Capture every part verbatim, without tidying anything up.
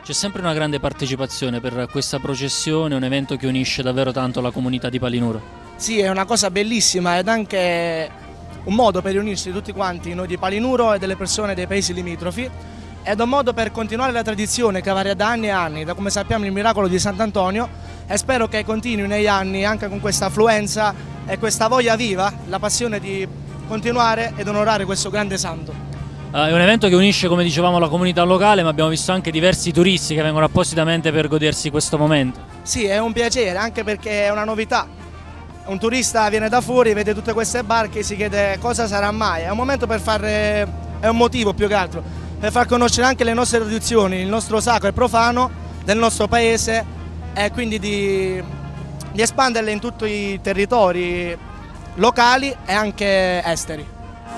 C'è sempre una grande partecipazione per questa processione, un evento che unisce davvero tanto la comunità di Palinuro. Sì, è una cosa bellissima ed anche un modo per riunirsi tutti quanti, noi di Palinuro e delle persone dei paesi limitrofi, ed un modo per continuare la tradizione che varia da anni e anni, da come sappiamo il miracolo di Sant'Antonio, e spero che continui negli anni anche con questa affluenza e questa voglia viva, la passione di continuare ed onorare questo grande santo. Uh, è un evento che unisce, come dicevamo, la comunità locale, ma abbiamo visto anche diversi turisti che vengono appositamente per godersi questo momento. Sì, è un piacere, anche perché è una novità. Un turista viene da fuori, vede tutte queste barche e si chiede cosa sarà mai. È un momento per fare, è un motivo più che altro, per far conoscere anche le nostre tradizioni, il nostro sacro e profano del nostro paese e quindi di, di espanderle in tutti i territori locali e anche esteri.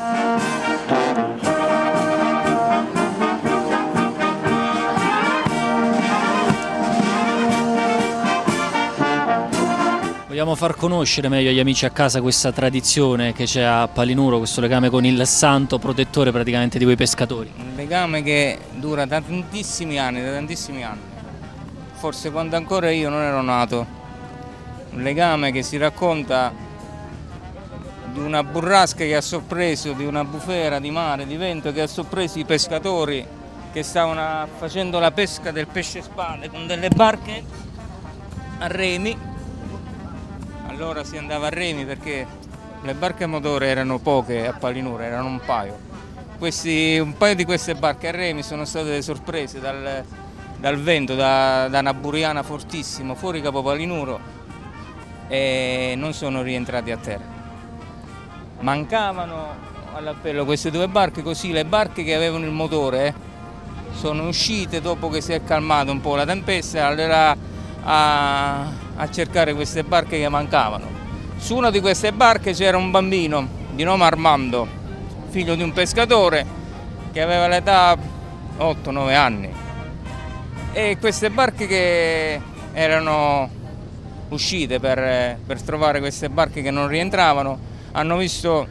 Vogliamo far conoscere meglio agli amici a casa questa tradizione che c'è a Palinuro, questo legame con il santo protettore praticamente di quei pescatori. Un legame che dura da tantissimi anni, da tantissimi anni, forse quando ancora io non ero nato. Un legame che si racconta di una burrasca che ha sorpreso, di una bufera di mare, di vento che ha sorpreso i pescatori che stavano facendo la pesca del pesce spade con delle barche a remi. Allora si andava a remi perché le barche a motore erano poche a Palinuro, erano un paio. Questi, un paio di queste barche a remi sono state sorprese dal, dal vento, da, da una buriana fortissima fuori capo Palinuro e non sono rientrati a terra. Mancavano all'appello queste due barche, così le barche che avevano il motore eh, sono uscite dopo che si è calmata un po' la tempesta, allora a a cercare queste barche che mancavano. Su una di queste barche c'era un bambino di nome Armando, figlio di un pescatore che aveva l'età otto nove anni, e queste barche che erano uscite per, per trovare queste barche che non rientravano hanno visto,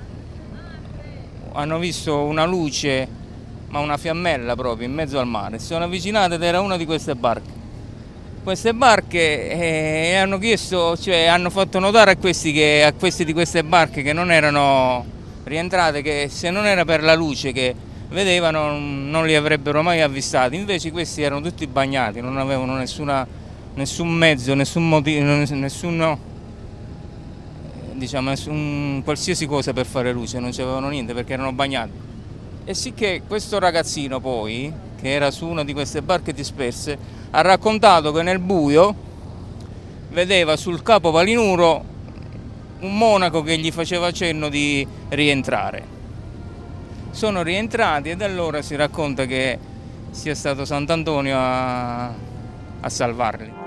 hanno visto una luce, ma una fiammella proprio in mezzo al mare, si sono avvicinate ed era una di queste barche. Queste barche eh, hanno chiesto, cioè hanno fatto notare a questi, che, a questi di queste barche che non erano rientrate, che se non era per la luce che vedevano non li avrebbero mai avvistati, invece questi erano tutti bagnati, non avevano nessuna, nessun mezzo, nessun motivo, nessuno, diciamo, nessun, qualsiasi cosa per fare luce, non c'avevano niente perché erano bagnati. E sicché questo ragazzino poi, che era su una di queste barche disperse, ha raccontato che nel buio vedeva sul capo Palinuro un monaco che gli faceva cenno di rientrare. Sono rientrati ed allora si racconta che sia stato Sant'Antonio a, a salvarli.